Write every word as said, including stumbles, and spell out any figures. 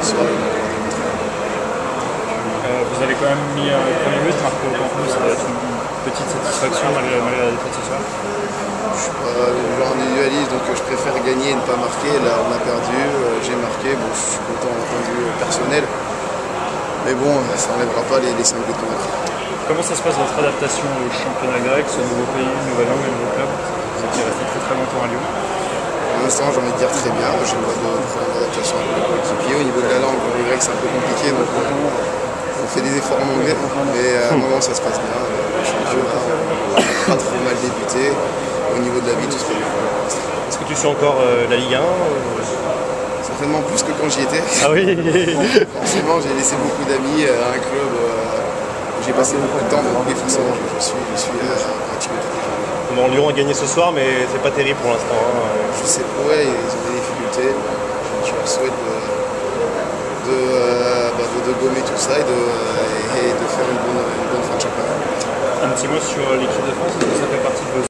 soir. Euh, vous avez quand même mis un premier but, marqué au Camp Nou, ça doit être une petite satisfaction malgré, malgré la défaite ce soir. Je suis pas le genre individualiste, donc je préfère gagner et ne pas marquer. Là, on a perdu, euh, j'ai marqué, bon, je suis content d'un point de vue personnel. Mais bon, ça n'enlèvera pas les, les cinq buts qu'on a pris. Comment ça se passe votre adaptation au championnat grec, ce nouveau pays, une nouvelle langue, un nouveau club? Vous êtes resté très très longtemps à Lyon. Pour l'instant, j'ai envie de dire très bien. J'ai pas de problème d'adaptation avec mon équipier. Au niveau de la langue, le grec c'est un peu compliqué, donc on, on fait des efforts en anglais. Mais à un moment, ça se passe bien. Le championnat, on n'a pas trop mal débuté. Au niveau de la vie, tout se fait bien. Est-ce que tu suis encore euh, la Ligue un ou... Certainement plus que quand j'y étais. Ah oui. Forcément, j'ai laissé beaucoup d'amis à un club où j'ai passé beaucoup de temps, donc oui, forcément, je, je suis, je suis euh, pratiquement tous les jours. Bon, Lyon a gagné ce soir, mais c'est pas terrible pour l'instant. Hein. Je sais, ouais, ils ont des difficultés. Je leur souhaite de, de, euh, bah, de, de gommer tout ça et de, et de faire une bonne, une bonne fin de championnat. Un petit mot sur l'équipe de France, est-ce que ça fait partie de vos